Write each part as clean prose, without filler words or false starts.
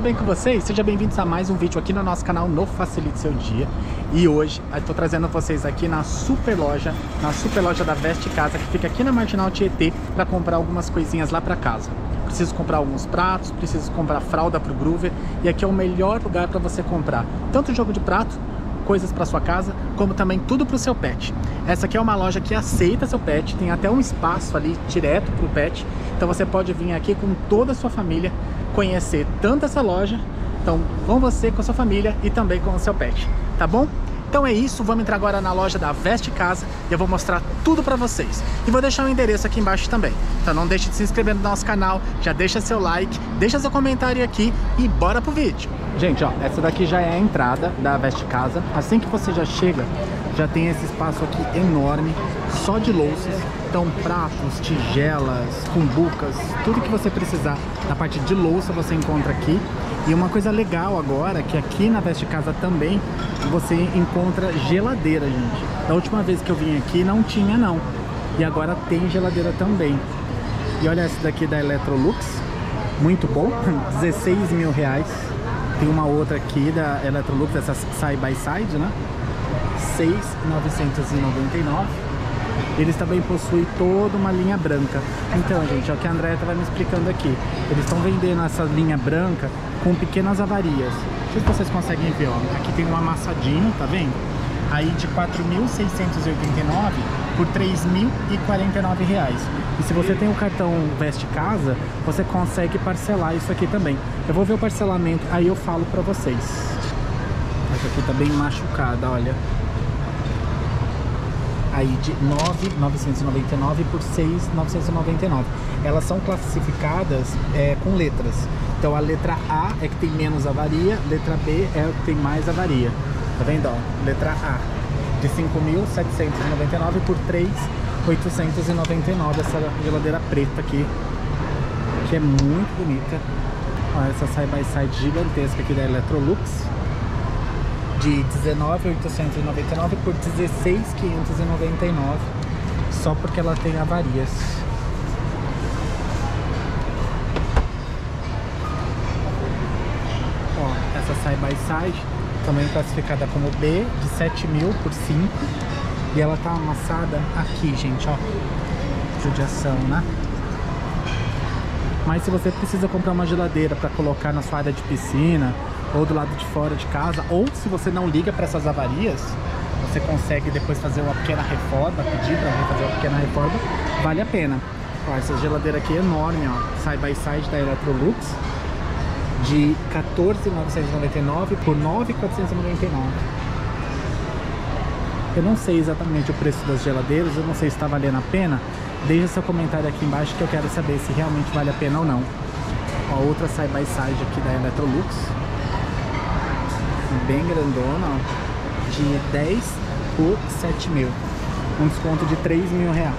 bem com vocês? Sejam bem-vindos a mais um vídeo aqui no nosso canal no Facilite Seu Dia. E hoje eu tô trazendo vocês aqui na super loja da Veste Casa, que fica aqui na Marginal Tietê, para comprar algumas coisinhas lá para casa. Preciso comprar alguns pratos, preciso comprar fralda pro Groover, e aqui é o melhor lugar para você comprar tanto jogo de prato, coisas para sua casa, como também tudo para o seu pet. Essa aqui é uma loja que aceita seu pet, tem até um espaço ali direto para o pet, então você pode vir aqui com toda a sua família conhecer tanto essa loja, então vão você com a sua família e também com o seu pet, tá bom? Então é isso, vamos entrar agora na loja da Veste Casa e eu vou mostrar tudo pra vocês. E vou deixar o endereço aqui embaixo também. Então não deixe de se inscrever no nosso canal, já deixa seu like, deixa seu comentário aqui e bora pro vídeo. Gente, ó, essa daqui já é a entrada da Veste Casa. Assim que você já chega, já tem esse espaço aqui enorme, só de louças. Então pratos, tigelas, cumbucas, tudo que você precisar na parte de louça você encontra aqui. E uma coisa legal agora, que aqui na Veste Casa também você encontra geladeira, gente. Da última vez que eu vim aqui não tinha não. E agora tem geladeira também. E olha essa daqui da Electrolux, muito bom, 16 mil reais. Tem uma outra aqui da Electrolux, essa Side by Side, né? 6.999. Eles também possuem toda uma linha branca. Então, gente, é o que a Andrea estava me explicando aqui. Eles estão vendendo essa linha branca com pequenas avarias. Não sei se vocês conseguem ver, ó. Aqui tem um amassadinho, tá vendo? Aí de 4.689 por 3.049 reais. E se você tem o cartão Veste Casa, você consegue parcelar isso aqui também. Eu vou ver o parcelamento, aí eu falo pra vocês. Essa aqui tá bem machucada, olha. Aí de 9.999 por 6.999. Elas são classificadas com letras. Então a letra A é que tem menos avaria, letra B é que tem mais avaria. Tá vendo, ó? Letra A de 5.799 por 3.899. Essa geladeira preta aqui, que é muito bonita. Ó, essa Side by Side gigantesca aqui da Electrolux, de 19.899 por 16.599, só porque ela tem avarias. Ó, essa Side by Side também classificada como B, de 7.000 por 5, e ela tá amassada aqui, gente, ó, judiação, né? Mas se você precisa comprar uma geladeira para colocar na sua área de piscina ou do lado de fora de casa, ou se você não liga para essas avarias, você consegue depois fazer uma pequena reforma, pedir para fazer uma pequena reforma, vale a pena. Ó, essa geladeira aqui é enorme, ó, Side by Side da Electrolux, de 14.999 por 9.499. Eu não sei exatamente o preço das geladeiras, eu não sei se está valendo a pena. Deixa seu comentário aqui embaixo que eu quero saber se realmente vale a pena ou não. Ó, outra Side by Side aqui da Electrolux, bem grandona, ó, de 10 por 7.000, um desconto de 3.000 reais.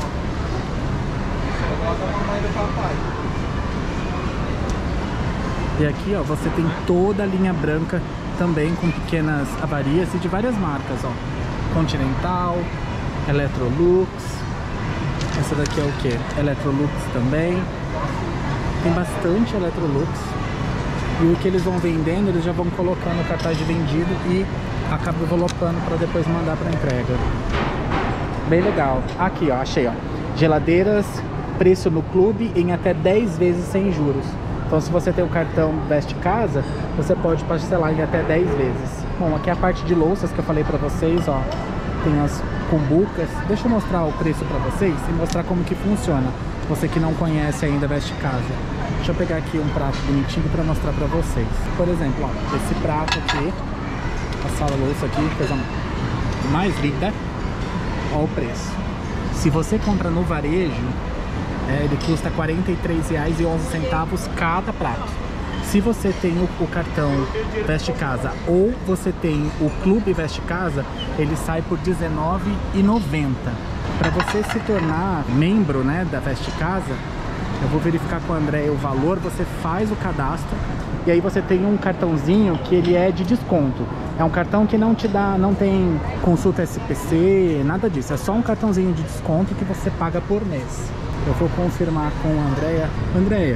E aqui, ó, você tem toda a linha branca também com pequenas avarias e de várias marcas, ó. Continental, Electrolux, essa daqui é o que? Electrolux também. Tem bastante Electrolux. E o que eles vão vendendo, eles já vão colocando no cartaz de vendido e acabam envelopando para depois mandar para entrega. Bem legal. Aqui, ó, achei, ó. Geladeiras, preço no clube em até 10 vezes sem juros. Então se você tem o cartão Veste Casa, você pode parcelar em até 10 vezes. Bom, aqui é a parte de louças que eu falei pra vocês, ó. Tem as cumbucas. Deixa eu mostrar o preço pra vocês e mostrar como que funciona. Você que não conhece ainda Veste Casa. Deixa eu pegar aqui um prato bonitinho pra mostrar pra vocês. Por exemplo, ó, esse prato aqui, a sala louça aqui, coisa mais linda. Ó o preço. Se você compra no varejo, ele custa R$ 43,11 cada prato. Se você tem o cartão Veste Casa ou você tem o Clube Veste Casa, ele sai por R$ 19,90. Para você se tornar membro, né, da Veste Casa, eu vou verificar com a Andrea o valor, você faz o cadastro e aí você tem um cartãozinho que ele é de desconto. É um cartão que não te dá, não tem consulta SPC, nada disso. É só um cartãozinho de desconto que você paga por mês. Eu vou confirmar com a Andrea. Andrea,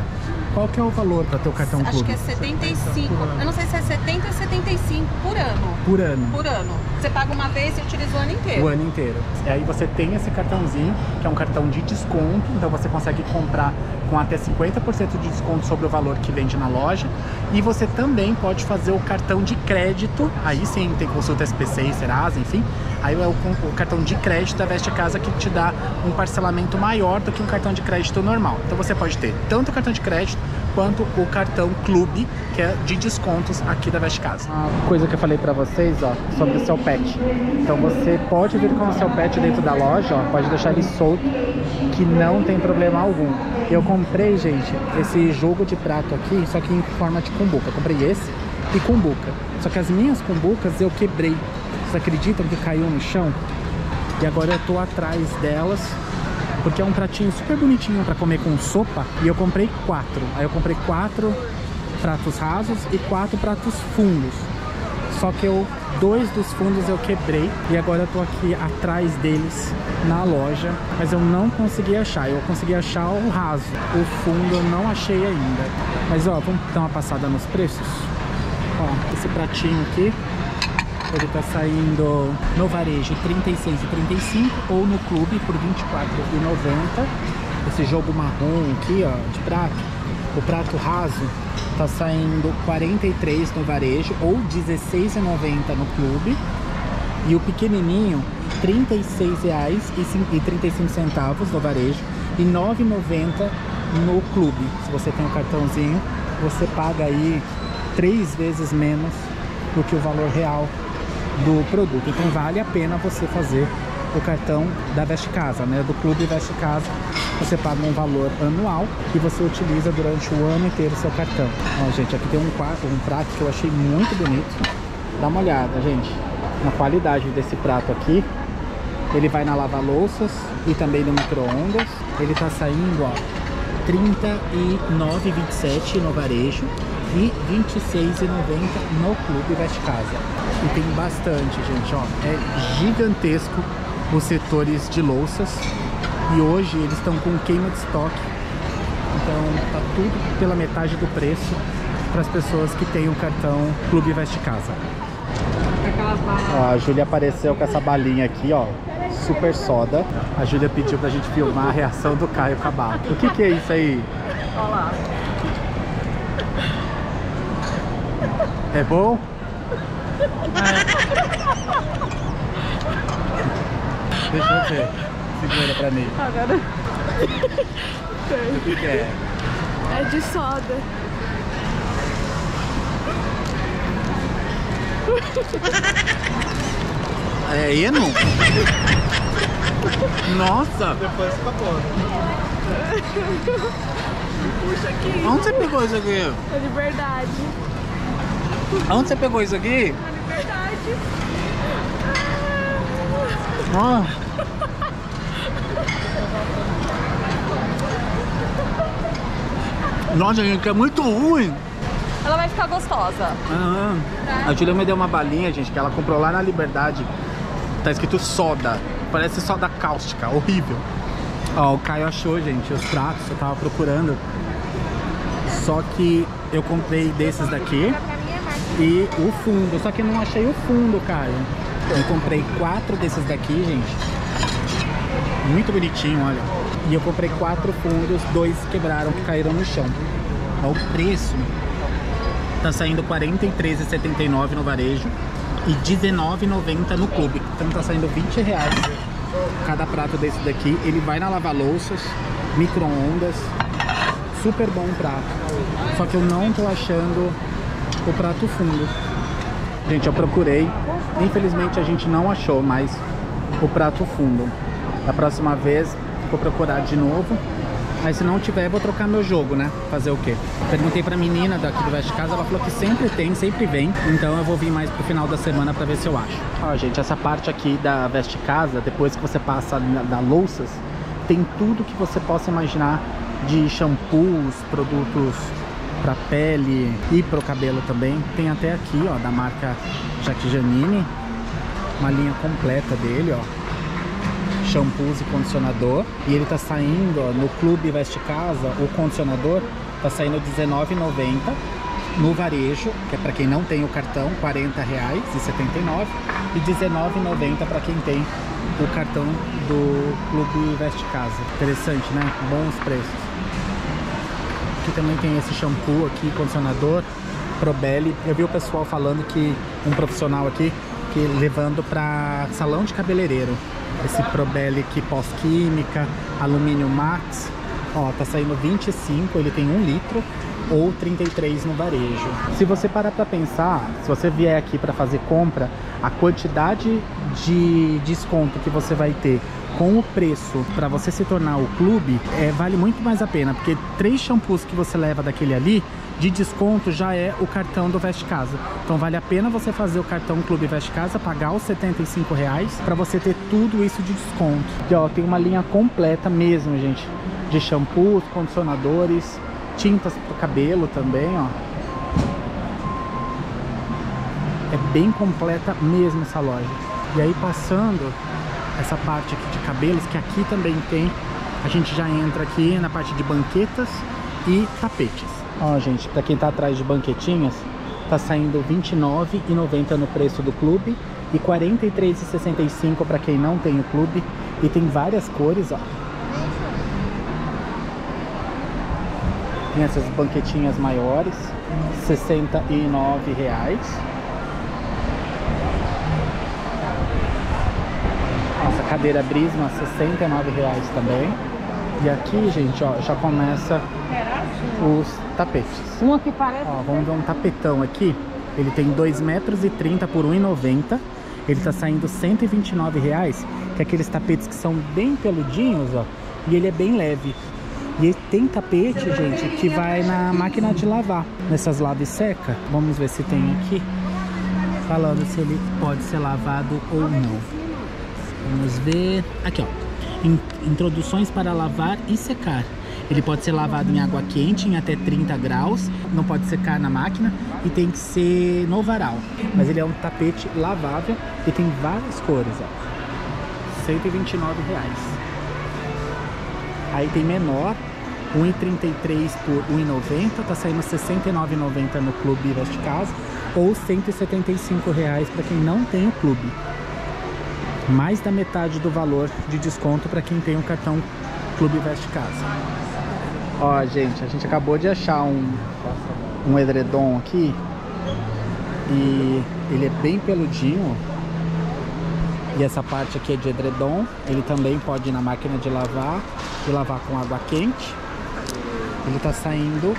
Qual que é o valor para ter o cartão Acho clube? que é 75. Eu não sei se é 70 ou 75 por ano. Por ano. Por ano. Você paga uma vez e utiliza o ano inteiro. O ano inteiro. E aí você tem esse cartãozinho, que é um cartão de desconto, então você consegue comprar com até 50% de desconto sobre o valor que vende na loja. E você também pode fazer o cartão de crédito, aí sim tem consulta SPC e Serasa, enfim. Aí é o cartão de crédito da Veste Casa que te dá um parcelamento maior do que um cartão de crédito normal. Então você pode ter tanto o cartão de crédito quanto o cartão Clube, que é de descontos aqui da Veste Casa. Uma coisa que eu falei pra vocês, ó, sobre o seu pet. Então você pode vir com o seu pet dentro da loja, ó, pode deixar ele solto, que não tem problema algum. Eu comprei, gente, esse jogo de prato aqui, só que em forma de cumbuca. Eu comprei esse e cumbuca. Só que as minhas cumbucas eu quebrei. Vocês acreditam que caiu no chão? E agora eu tô atrás delas, porque é um pratinho super bonitinho pra comer com sopa. E eu comprei 4. Aí eu comprei 4 pratos rasos e 4 pratos fundos. Só que 2 dos fundos eu quebrei. E agora eu tô aqui atrás deles na loja. Mas eu não consegui achar. Eu consegui achar o raso. O fundo eu não achei ainda. Mas ó, vamos dar uma passada nos preços. Ó, esse pratinho aqui, ele tá saindo no varejo R$ 36,35 ou no clube por R$ 24,90. Esse jogo marrom aqui, ó, de prato, o prato raso tá saindo R$ 43,00 no varejo ou R$ 16,90 no clube. E o pequenininho R$ 36,35 no varejo e R$ 9,90 no clube. Se você tem um cartãozinho, você paga aí 3 vezes menos do que o valor real do produto. Então vale a pena você fazer o cartão da Veste Casa, né? Do Clube Veste Casa. Você paga um valor anual e você utiliza durante o ano inteiro o seu cartão. Ó, gente, aqui tem um prato que eu achei muito bonito. Dá uma olhada, gente, na qualidade desse prato aqui. Ele vai na lava-louças e também no micro-ondas. Ele tá saindo, ó, R$ 39,27 no varejo e R$ 26,90 no Clube Veste Casa. E tem bastante, gente, ó. É gigantesco os setores de louças. E hoje eles estão com queima de estoque. Então tá tudo pela metade do preço para as pessoas que têm o cartão Clube Veste Casa. Ó, a Júlia apareceu com essa balinha aqui, ó, super soda. A Júlia pediu pra gente filmar a reação do Caio com a bala. O que é isso aí? Olha lá. É bom? Deixa eu ver. Segura pra mim. Agora O que é? é de soda. É Eno? Nossa! Depois fica bom. Puxa aqui. Onde você pegou isso aqui? É Liberdade. Onde você pegou isso aqui? É Liberdade. Ó. Nossa, gente, que é muito ruim. Ela vai ficar gostosa. A Julia me deu uma balinha, gente, que ela comprou lá na Liberdade. Tá escrito soda. Parece soda cáustica, horrível. Ó, o Caio achou, gente, os pratos, eu tava procurando. Só que eu comprei desses daqui e o fundo. Só que eu não achei o fundo, Caio. Eu comprei 4 desses daqui, gente. Muito bonitinho, olha. E eu comprei 4 fundos, 2 quebraram, que caíram no chão. Ó, o preço tá saindo R$ 43,79 no varejo e R$ 19,90 no clube. Então tá saindo R$20 cada prato desse daqui. Ele vai na lava-louças, micro-ondas. Super bom o prato. Só que eu não tô achando o prato fundo. Gente, eu procurei. Infelizmente a gente não achou mais o prato fundo. Da próxima vez vou procurar de novo. Aí se não tiver, vou trocar meu jogo, né? Fazer o quê? Perguntei pra menina daqui do Veste Casa, ela falou que sempre tem, sempre vem. Então eu vou vir mais pro final da semana pra ver se eu acho. Ó, gente, essa parte aqui da Veste Casa, depois que você passa da louças, tem tudo que você possa imaginar de shampoos, produtos pra pele e pro cabelo também. Tem até aqui, ó, da marca Jaque Janine, uma linha completa dele, ó. Shampoos e condicionador. E ele tá saindo, ó, no Clube Veste Casa, o condicionador tá saindo R$19,90 no varejo, que é para quem não tem o cartão, R$40,79 e R$19,90 para quem tem o cartão do Clube Veste Casa. Interessante, né? Bons preços. Aqui também tem esse shampoo aqui, condicionador Probelli. Eu vi o pessoal falando que um profissional aqui que levando para salão de cabeleireiro. Esse Probelli aqui pós-química, alumínio max. Ó, tá saindo 25, ele tem 1 litro ou 33 no varejo. Se você parar para pensar, se você vier aqui para fazer compra, a quantidade de desconto que você vai ter com o preço para você se tornar o clube, vale muito mais a pena, porque 3 shampoos que você leva daquele ali, de desconto já é o cartão do Veste Casa. Então vale a pena você fazer o cartão Clube Veste Casa, pagar os R$75 para você ter tudo isso de desconto. E ó, tem uma linha completa mesmo, gente, de shampoos, condicionadores, tintas para o cabelo também, ó. É bem completa mesmo essa loja. E aí passando essa parte aqui de cabelos, que aqui também tem, a gente já entra aqui na parte de banquetas e tapetes. Ó, gente, para quem tá atrás de banquetinhas, tá saindo R$29,90 no preço do clube e R$43,65 para quem não tem o clube. E tem várias cores, ó. Tem essas banquetinhas maiores, R$69. Nossa, cadeira Brisma, R$69 também. E aqui, gente, ó, já começa os tapetes. Um aqui parece... Ó, vamos ver um tapetão aqui. Ele tem 2,30 metros por R$1,90. Ele tá saindo R$129, que é aqueles tapetes que são bem peludinhos, ó. E ele é bem leve. E tem tapete, gente, que vai na máquina de lavar, nessas lava e seca. Vamos ver se tem aqui, falando se ele pode ser lavado ou não. Vamos ver. Aqui, ó. Introduções para lavar e secar. Ele pode ser lavado em água quente em até 30 graus. Não pode secar na máquina e tem que ser no varal. Mas ele é um tapete lavável e tem várias cores, ó. R$129. Aí tem menor, R$1,33 por R$1,90, tá saindo R$69,90 no Clube Veste Casa, ou R$175 para quem não tem o clube. Mais da metade do valor de desconto para quem tem o cartão Clube Veste Casa. Ó, gente, a gente acabou de achar um edredom aqui e ele é bem peludinho. E essa parte aqui é de edredom. Ele também pode ir na máquina de lavar e lavar com água quente. Ele tá saindo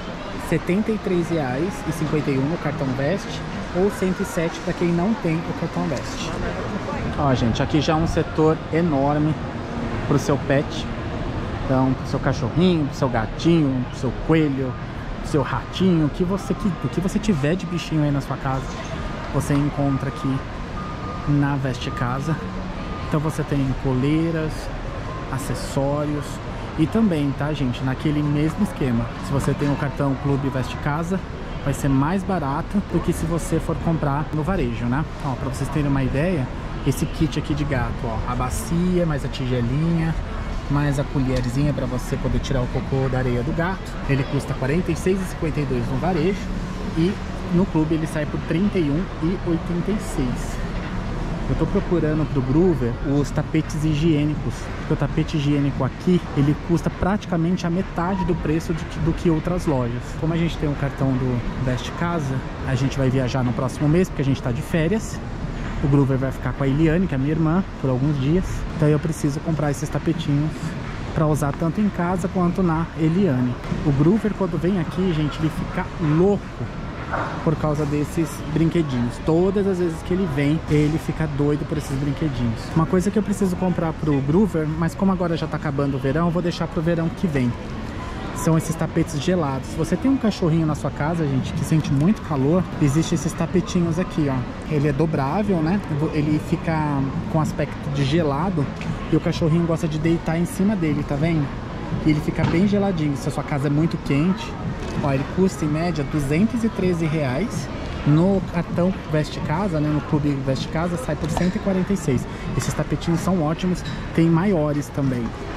R$73,51 no cartão Veste, ou R$107 para quem não tem o cartão Veste. Ó, gente, aqui já é um setor enorme pro seu pet. Então, pro seu cachorrinho, pro seu gatinho, pro seu coelho, pro seu ratinho, o que você tiver de bichinho aí na sua casa, você encontra aqui na Veste Casa. Então você tem coleiras, acessórios e também, tá, gente, naquele mesmo esquema, se você tem o cartão Clube Veste Casa, vai ser mais barato do que se você for comprar no varejo, né? Ó, pra vocês terem uma ideia, esse kit aqui de gato, ó, a bacia, mais a tigelinha, mais a colherzinha para você poder tirar o cocô da areia do gato, ele custa R$ 46,52 no varejo e no clube ele sai por R$ 31,86. Eu tô procurando pro Groover os tapetes higiênicos, porque o tapete higiênico aqui, ele custa praticamente a metade do preço do que outras lojas. Como a gente tem um cartão do Veste Casa, a gente vai viajar no próximo mês, porque a gente tá de férias. O Groover vai ficar com a Eliane, que é a minha irmã, por alguns dias. Então eu preciso comprar esses tapetinhos para usar tanto em casa quanto na Eliane. O Groover, quando vem aqui, gente, ele fica louco por causa desses brinquedinhos. Todas as vezes que ele vem, ele fica doido por esses brinquedinhos. Uma coisa que eu preciso comprar pro Groover, mas como agora já tá acabando o verão, eu vou deixar pro verão que vem. São esses tapetes gelados. Se você tem um cachorrinho na sua casa, gente, que sente muito calor, existe esses tapetinhos aqui, ó. Ele é dobrável, né? Ele fica com aspecto de gelado e o cachorrinho gosta de deitar em cima dele, tá vendo? E ele fica bem geladinho. Se a sua casa é muito quente, ó, ele custa em média R$213. No cartão Veste Casa, né, no Clube Veste Casa, sai por R$146. Esses tapetinhos são ótimos, tem maiores também.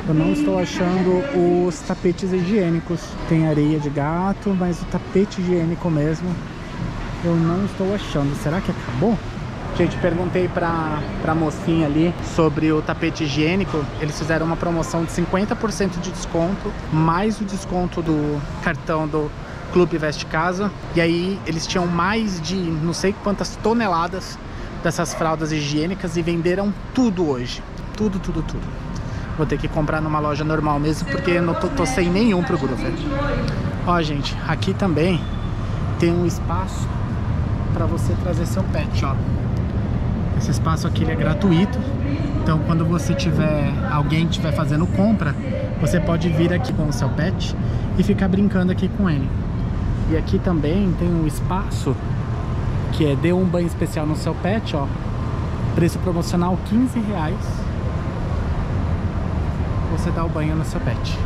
Eu não estou achando os tapetes higiênicos. Tem areia de gato, mas o tapete higiênico mesmo eu não estou achando. Será que acabou? Gente, perguntei pra mocinha ali sobre o tapete higiênico. Eles fizeram uma promoção de 50% de desconto, mais o desconto do cartão do Clube Veste Casa. E aí eles tinham mais de não sei quantas toneladas dessas fraldas higiênicas e venderam tudo hoje. Tudo. Vou ter que comprar numa loja normal mesmo, porque eu não tô sem nenhum pro Groover. Ó, gente, aqui também tem um espaço pra você trazer seu pet, ó. Esse espaço aqui ele é gratuito, então quando você alguém estiver fazendo compra, você pode vir aqui com o seu pet e ficar brincando aqui com ele. E aqui também tem um espaço que é dê um banho especial no seu pet, ó. Preço promocional R$15. Você dá o banho no seu pet.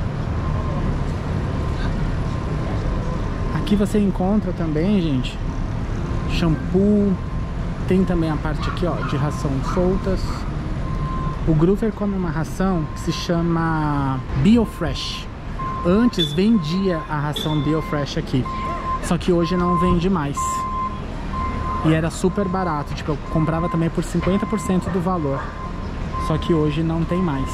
Aqui você encontra também, gente, shampoo. Tem também a parte aqui, ó, de ração soltas. O Groover come uma ração que se chama BioFresh. Antes vendia a ração BioFresh aqui, só que hoje não vende mais. E era super barato, tipo, eu comprava também por 50% do valor. Só que hoje não tem mais.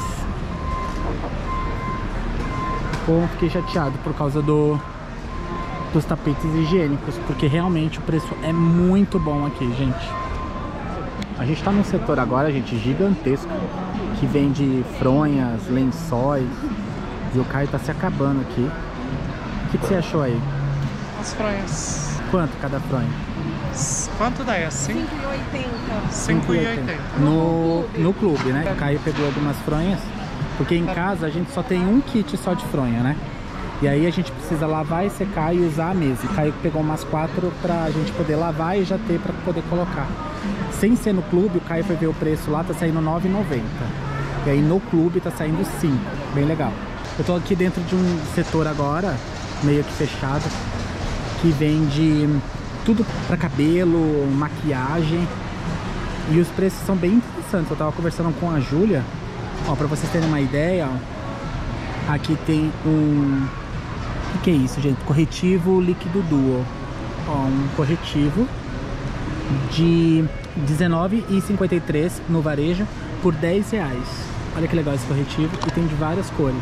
Bom, fiquei chateado por causa dos tapetes higiênicos, porque realmente o preço é muito bom aqui, gente. A gente tá num setor agora, gente, gigantesco, que vende fronhas, lençóis, e o Caio tá se acabando aqui. O que você achou aí? As fronhas. Quanto cada fronha? Quanto dá? Assim? 5,80. No clube, né? O Caio pegou algumas fronhas, porque em casa a gente só tem um kit só de fronha, né? E aí a gente precisa lavar e secar e usar a mesa. O Caio pegou umas 4 pra gente poder lavar e já ter pra poder colocar. Sem ser no clube, o Caio foi ver o preço lá, tá saindo R$9,90. E aí no clube tá saindo 5. Bem legal. Eu tô aqui dentro de um setor agora, meio que fechado, que vende tudo pra cabelo, maquiagem. E os preços são bem interessantes. Eu tava conversando com a Júlia. Ó, pra vocês terem uma ideia, ó, aqui tem um... O que é isso, gente? Corretivo líquido duo. Ó, um corretivo de R$19,53 no varejo por R$10. Olha que legal esse corretivo. E tem de várias cores.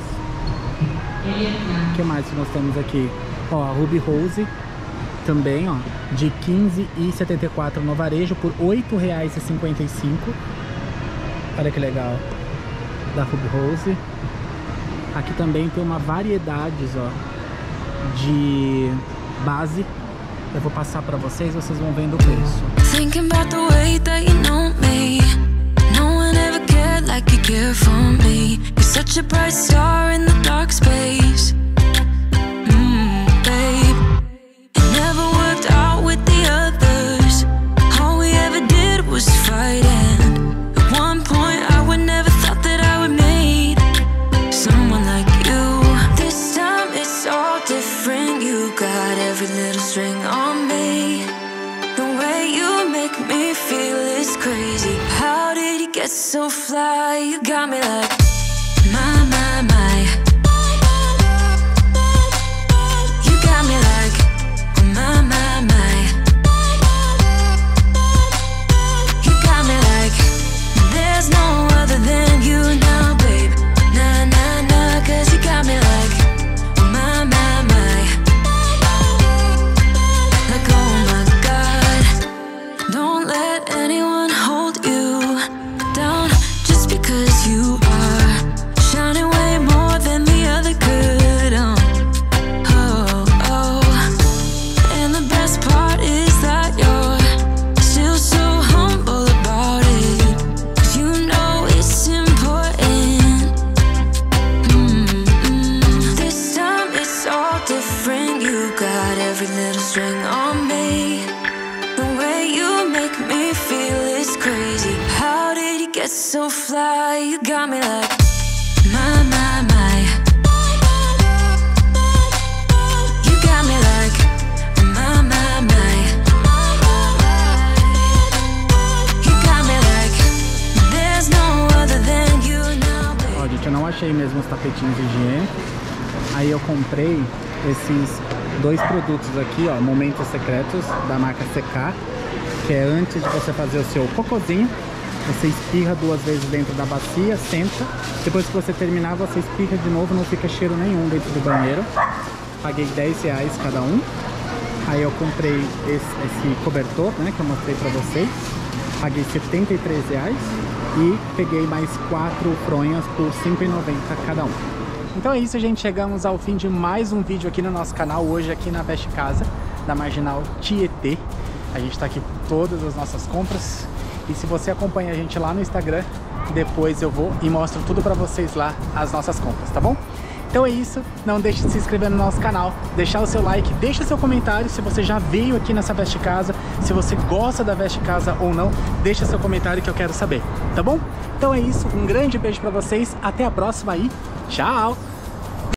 O que mais que nós temos aqui? Ó, Ruby Rose também, ó, de R$15,74 no varejo por R$8,55. Olha que legal, da Ruby Rose. Aqui também tem uma variedade, ó, de base. Eu vou passar pra vocês vão vendo o preço. Thinking about the way that you know me. No one ever cared like you care for me. You're such a bright star in the dark space. Babe, it never worked out with the others. All we ever did was fight, and at one point I would never thought that I would meet someone like you. This time it's all different. You got every little string on me. The way you make me feel is crazy. How did you get so fly? You got me like my, my, my. You got me like my, my, my. You got me like there's no other than you now, babe. Nah, nah, nah, 'cause you got me like my, my, my. Like oh my God, don't let anyone hold you down just because you are shining way more than the other could. Oh, oh. And the best part is that you're still so humble about it. 'Cause you know it's important. This time it's all different. You got every little string on me. The way you make me feel is crazy. How did you get so fly? You got me like my, my, my. You got me like my, my, my. You got me like there's no other than you now, baby. Ó, gente, eu não não achei mesmo os tapetinhos higiênicos. Aí eu comprei esses 2 produtos aqui, ó, Momentos Secretos, da marca CK, que é antes de você fazer o seu cocôzinho. Você espirra 2 vezes dentro da bacia, senta. Depois que você terminar, você espirra de novo, não fica cheiro nenhum dentro do banheiro. Paguei R$10 cada um. Aí eu comprei esse cobertor, né, que eu mostrei pra vocês. Paguei R$73 e peguei mais 4 fronhas por R$5,90 cada um. Então é isso, gente. Chegamos ao fim de mais um vídeo aqui no nosso canal. Hoje aqui na Veste Casa, da Marginal Tietê. A gente tá aqui com todas as nossas compras. E se você acompanha a gente lá no Instagram, depois eu vou e mostro tudo pra vocês lá, as nossas compras, tá bom? Então é isso, não deixe de se inscrever no nosso canal, deixar o seu like, deixa seu comentário se você já veio aqui nessa Veste Casa, se você gosta da Veste Casa ou não, deixa seu comentário que eu quero saber, tá bom? Então é isso, um grande beijo pra vocês, até a próxima e tchau!